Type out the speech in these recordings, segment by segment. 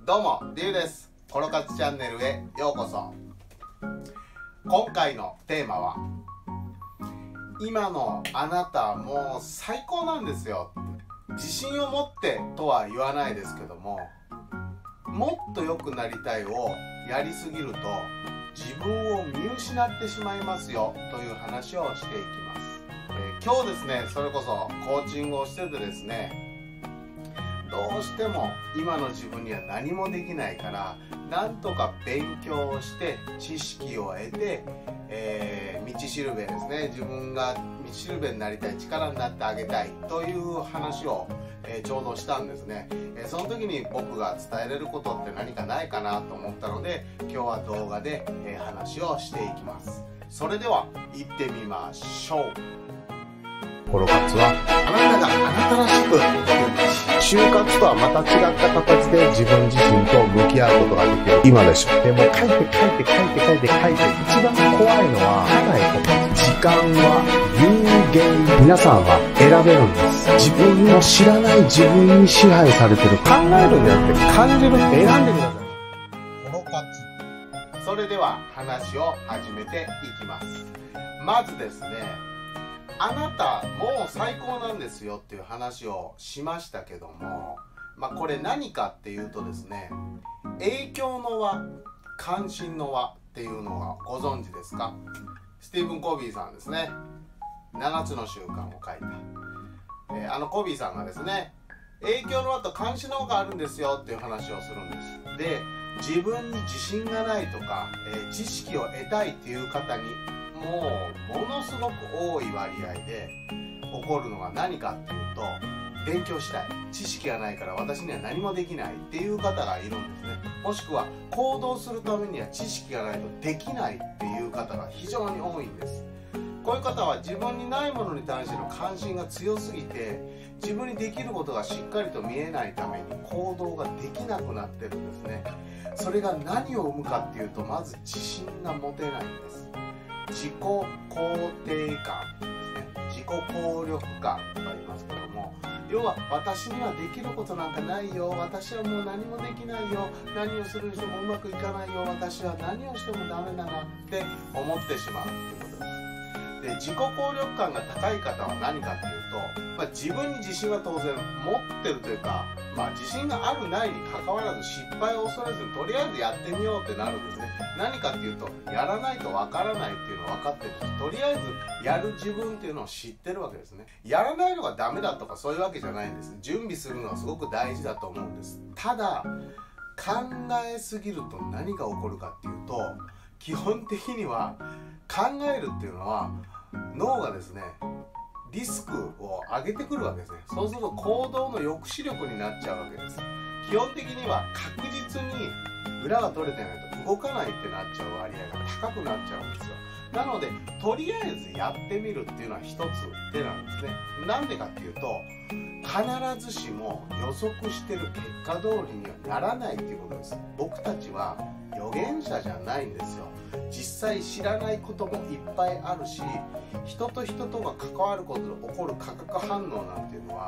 どうも、りゅうです。コロカツチャンネルへようこそ。今回のテーマは、今のあなたもう最高なんですよ。自信を持ってとは言わないですけども、もっと良くなりたいをやりすぎると自分を見失ってしまいますよという話をしていきます。今日ですね、それこそコーチングをしててですね、どうしても今の自分には何もできないから、なんとか勉強をして知識を得て、道しるべですね、自分が道しるべになりたい、力になってあげたいという話を、ちょうどしたんですね。その時に僕が伝えれることって何かないかなと思ったので、今日は動画で、話をしていきます。それでは行ってみましょう。コロカツはあなたがあなたらしく就活とはまた違った形で自分自身と向き合うことができる今でしょ。でも書いて一番怖いのは書かないこと。時間は有限。皆さんは選べるんです。自分の知らない自分に支配されてる。考えるんじゃなくて感じる。選んでください。コロカツ。それでは話を始めていきます。まずですね、あなたもう最高なんですよっていう話をしましたけども、これ何かっていうとですね、影響の輪、関心の輪っていうのはご存知ですか？スティーブン・コビーさんですね。7つの習慣を書いた、コビーさんがですね、影響の輪と関心の輪があるんですよっていう話をするんです。で、自分に自信がないとか、知識を得たいっていう方にものすごく多い割合で起こるのが何かっていうと、勉強したい、知識がないから私には何もできないっていう方がいるんですね。もしくは行動するためには知識がないとできないっていう方が非常に多いんです。こういう方は自分にないものに対しての関心が強すぎて、自分にできることがしっかりと見えないために行動ができなくなってるんですね。それが何を生むかっていうと、まず自信が持てないんです。自己肯定感ですね。自己効力感とか言いますけども、要は私にはできることなんかないよ、私はもう何もできないよ、何をするにしてもうまくいかないよ、私は何をしてもダメだなって思ってしまうということです。で、自己効力感が高い方は何かっていうと、自分に自信は当然持ってるというか、自信があるないにかかわらず失敗を恐れずにとりあえずやってみようってなるんですね。何かっていうと、やらないとわからないっていうのを分かってるし、とりあえずやる自分っていうのを知ってるわけですね。やらないのがダメだとかそういうわけじゃないんです。準備するのはすごく大事だと思うんです。ただ、考えすぎると何が起こるかっていうと、基本的には考えるっていうのは脳がですね、リスクを上げてくるわけですね。そうすると行動の抑止力になっちゃうわけです。基本的には確実に裏が取れてないと動かないってなっちゃう割合が高くなっちゃうんですよ。なので、とりあえずやってみるっていうのは一つ手なんですね。なんでかっていうと、必ずしも予測してる結果通りにはならないっていうことです。僕たちは預言者じゃないんですよ。実際知らないこともいっぱいあるし、人と人とが関わることで起こる化学反応なんていうのは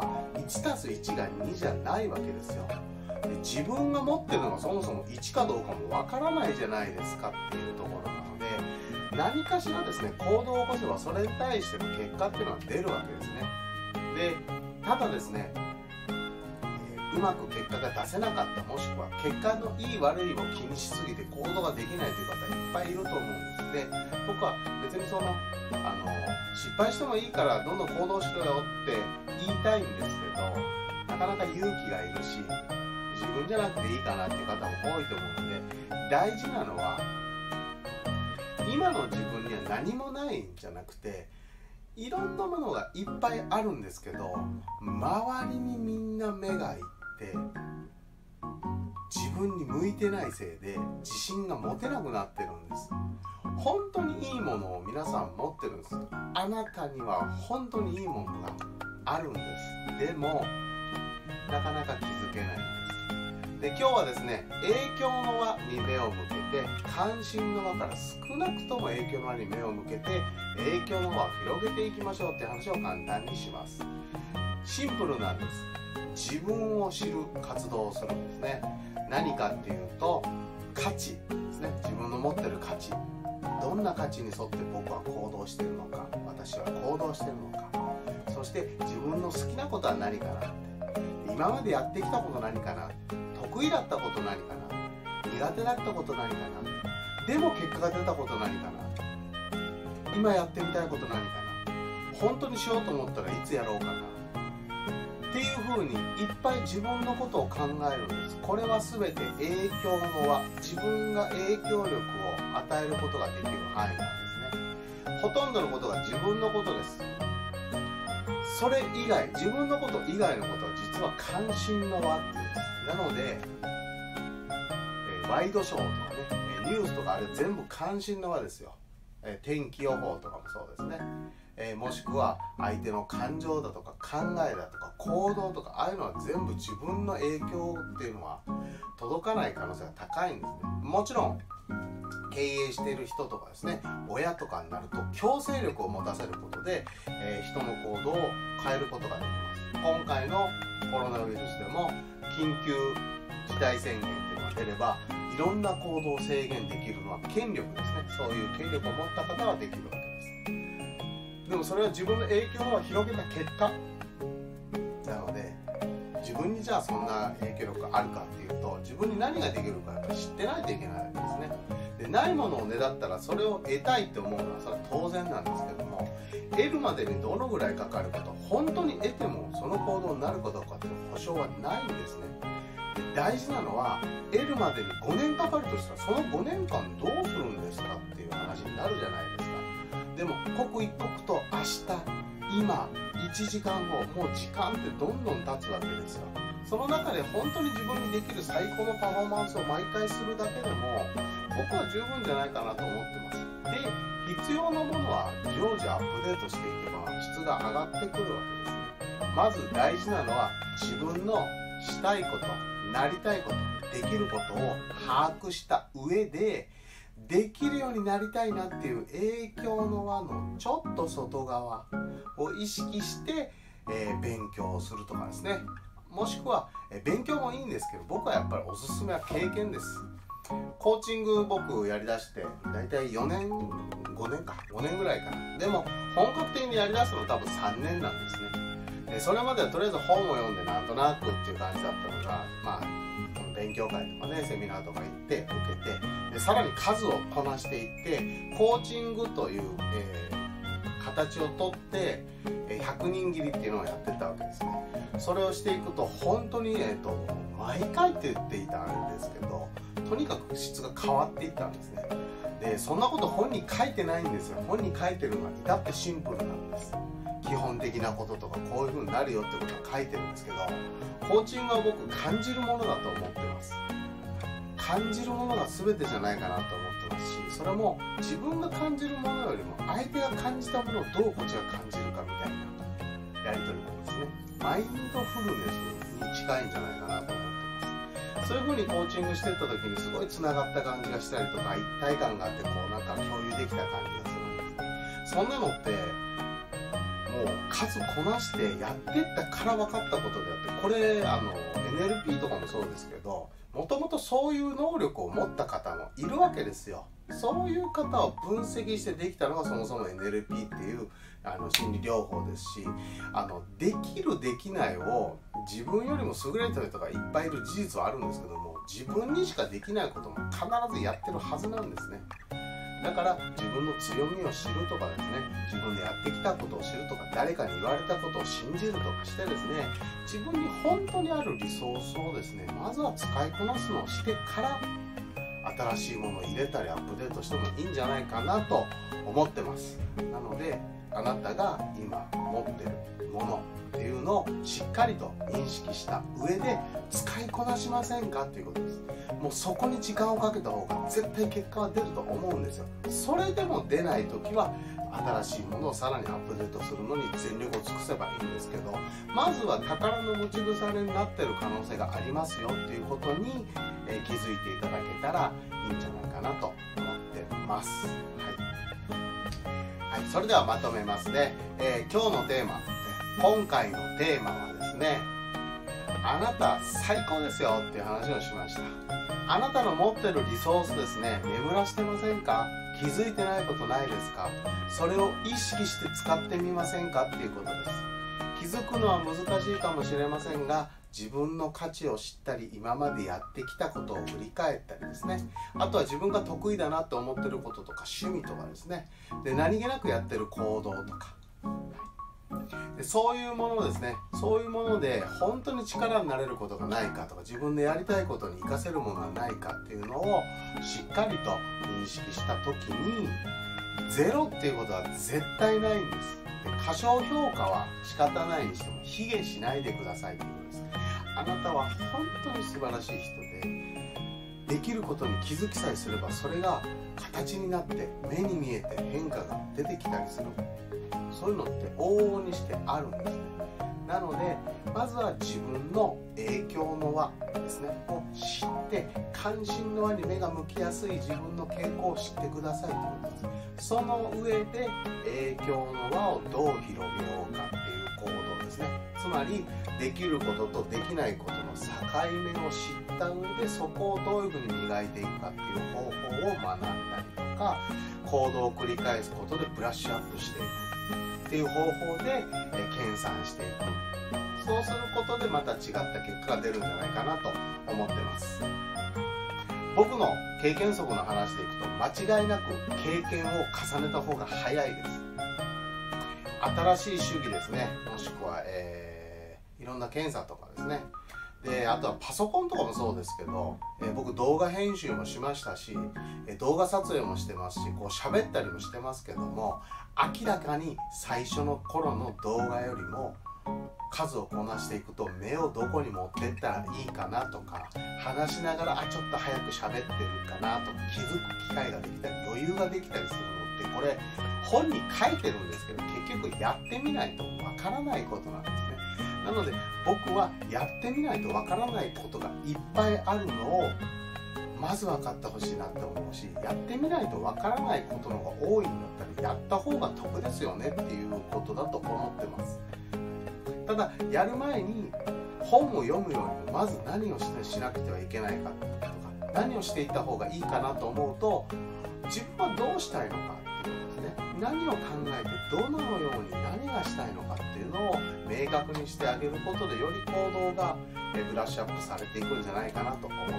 1+1 が2じゃないわけですよ。で、自分が持ってるのがそもそも1かどうかもわからないじゃないですかっていうところなので、何かしらですね、行動を起こせばそれに対しての結果っていうのは出るわけですね。で、ただですね、うまく結果が出せなかった、もしくは結果のいい悪いを気にしすぎて行動ができないという方いっぱいいると思うんです。で、僕は別に失敗してもいいからどんどん行動しろよって言いたいんですけど、なかなか勇気がいるし、自分じゃなくていいかなっていう方も多いと思うので、大事なのは今の自分には何もないんじゃなくて、いろんなものがいっぱいあるんですけど、周りにみんな目がいって自分に向いてないせいで自信が持てなくなってるんです。本当にいいものを皆さん持ってるんです。あなたには本当にいいものがあるんです。でもなかなか気づけないんです。で、今日はですね、影響の輪に目を向けて、関心の輪から少なくとも影響の輪に目を向けて、影響の輪を広げていきましょうっていう話を簡単にします。シンプルなんです。 自分を知る活動をするんですね。何かっていうと価値ですね。自分の持ってる価値、どんな価値に沿って僕は行動しているのか、私は行動しているのか、そして自分の好きなことは何かなって、今までやってきたこと何かな、得意だったこと何かな、苦手だったこと何かな、でも結果が出たこと何かな、今やってみたいこと何かな、本当にしようと思ったらいつやろうかなっていうふうにいっぱい自分のことを考えるんです。これは全て影響の輪、自分が影響力を与えることができる範囲なんですね。ほとんどのことが自分のことです。それ以外、自分のこと以外のことは実は関心の輪っていうんです。なので、ワイドショーとかね、ニュースとかあれ全部関心の輪ですよ。天気予報とかもそうですね。もしくは相手の感情だとか考えだとか行動とか、ああいうのは全部自分の影響っていうのは届かない可能性が高いんですね。もちろん経営している人とかですね、親とかになると強制力を持たせることで、人の行動を変えることができます。今回のコロナウイルスでも緊急事態宣言っていうのが出れば、いろんな行動を制限できるのは権力ですね。そういう権力を持った方はできるわけです。でもそれは自分の影響を広げた結果なので、自分にじゃあそんな影響力があるかっていうと、自分に何ができるかやっぱり知ってないといけないわけですね。で、ないものをねだったらそれを得たいって思うのはそれは当然なんですけども、得るまでにどのぐらいかかるかと、本当に得てもその行動になるかどうかっていう保証はないんですね。で、大事なのは得るまでに5年かかるとしたら、その5年間どうするんですかっていう話になるじゃないですか。でも刻一刻と明日、今、1時間後、もう時間ってどんどん経つわけですよ。その中で本当に自分にできる最高のパフォーマンスを毎回するだけでも僕は十分じゃないかなと思ってます。で、必要なものは常時アップデートしていけば質が上がってくるわけですね。まず大事なのは自分のしたいこと、なりたいこと、できることを把握した上で、できるようになりたいなっていう影響の輪のちょっと外側を意識して、勉強をするとかですね。もしくは、勉強もいいんですけど、僕はやっぱりおすすめは経験です。コーチング僕やりだしてだいたい4年5年ぐらいかな。でも本格的にやりだすの多分3年なんですね。それまではとりあえず本を読んでなんとなくっていう感じだったのが、まあ勉強会とかね、セミナーとか行って受けて、でさらに数をこなしていってコーチングという、形をとって100人切りっていうのをやってたわけですね。それをしていくと本当に、毎回って言っていたんですけど、とにかく質が変わっていったんですね。で、そんなこと本に書いてないんですよ。本に書いてるのは至ってシンプルなんです。基本的なこととかこういう風になるよってことは書いてるんですけど、コーチングは僕感じるものだと思ってます。感じるものが全てじゃないかなと思ってますし、それも自分が感じるものよりも相手が感じたものをどうこっちが感じるかみたいなやり取りなんですね。マインドフルネスに近いんじゃないかなと思ってます。そういう風にコーチングしていった時にすごいつながった感じがしたりとか、一体感があってこうなんか共有できた感じがするんです。そんなのってもう数こなしてやってったから分かったことであって、これNLP とかもそうですけど、もともとそういう能力を持った方もいるわけですよ。そういう方を分析してできたのがそもそも NLP っていう心理療法ですし、できるできないを自分よりも優れた人がいっぱいいる事実はあるんですけども、自分にしかできないことも必ずやってるはずなんですね。だから自分の強みを知るとかですね、自分でやってきたことを知るとか、誰かに言われたことを信じるとかしてですね、自分に本当にあるリソースをですね、まずは使いこなすのをしてから新しいものを入れたりアップデートしてもいいんじゃないかなと思ってます。なのであなたが今持ってるものっていうのをしっかりと認識した上で使いこなしませんかっていうことです。もうそこに時間をかけた方が絶対結果は出ると思うんですよ。それでも出ない時は新しいものをさらにアップデートするのに全力を尽くせばいいんですけど、まずは宝の持ち腐れになってる可能性がありますよっていうことに、気づいていただけたらいいんじゃないかなと思ってます。はい、それではまとめますね。今日のテーマ、今回のテーマはですね、 あなた最高ですよっていう話をしました。あなたの持ってるリソースですね、眠らしてませんか？気づいてないことないですか？それを意識して使ってみませんかっていうことです。気づくのは難しいかもしれませんが、自分の価値を知ったり、今までやってきたことを振り返ったりですね、あとは自分が得意だなと思ってることとか趣味とかですね、で何気なくやってる行動とか、でそういうものですね、そういうもので本当に力になれることがないかとか、自分でやりたいことに活かせるものはないかっていうのをしっかりと認識した時に、ゼロっていうことは絶対ないんです。で過小評価は仕方ないにしても卑下しないでくださいということです。あなたは本当に素晴らしい人で、できることに気づきさえすればそれが形になって目に見えて変化が出てきたりする、そういうのって往々にしてあるんですね。なのでまずは自分の影響の輪ですねを知って、関心の輪に目が向きやすい自分の傾向を知ってくださいということです。その上で影響の輪をどう広げようかっていう行動ですね。つまりできることとできないことの境目を知った上で、そこをどういうふうに磨いていくかっていう方法を学んだりとか、行動を繰り返すことでブラッシュアップしていくっていう方法で研鑽していく。そうすることでまた違った結果が出るんじゃないかなと思ってます。僕の経験則の話でいくと、間違いなく経験を重ねた方が早いです。新しい主義ですね、もしくは、いろんな検査とかですね、であとはパソコンとかもそうですけど、僕動画編集もしましたし、動画撮影もしてますし、こう喋ったりもしてますけども、明らかに最初の頃の動画よりも数をこなしていくと、目をどこに持ってったらいいかなとか、話しながらちょっと早く喋ってるかなとか気づく機会ができたり、余裕ができたりするのって、これ本に書いてるんですけど、結局やってみないとわからないことなんですね。なので僕はやってみないとわからないことがいっぱいあるのをまず分かってほしいなって思うし、やってみないとわからないことの方が多いんだったらやった方が得ですよねっていうことだと思ってます。ただやる前に本を読むよりもまず何をしなくてはいけないかとか、何をしていった方がいいかなと思うと、自分はどうしたいのかっていうことですね。何を考えてどのように何がしたいのかっていうのを明確にしてあげることで、より行動がブラッシュアップされていくんじゃないかなと思ってます。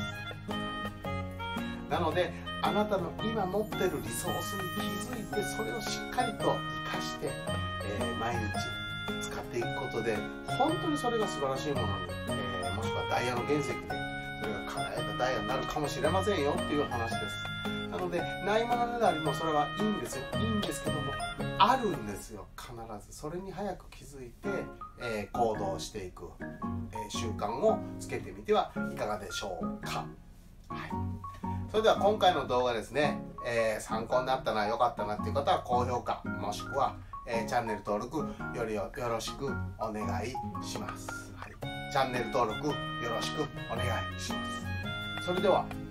なのであなたの今持ってるリソースに気づいて、それをしっかりと生かして、毎日使っていくことで、本当にそれが素晴らしいものに、もしくはダイヤの原石でそれが叶えたダイヤになるかもしれませんよっていう話です。なのでないものねだりもそれはいいんですよ、いいんですけども、あるんですよ、必ず。それに早く気づいて、行動していく、習慣をつけてみてはいかがでしょうか。はい、それでは今回の動画ですね、参考になったな、良かったなっていう方は高評価、もしくは、チャンネル登録よろしくお願いします。はい、チャンネル登録よろしくお願いします。それでは。